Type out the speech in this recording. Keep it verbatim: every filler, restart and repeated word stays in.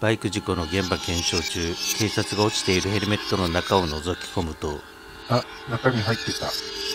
バイク事故の現場検証中、警察が落ちているヘルメットの中を覗き込むと、 あ、中身入ってた。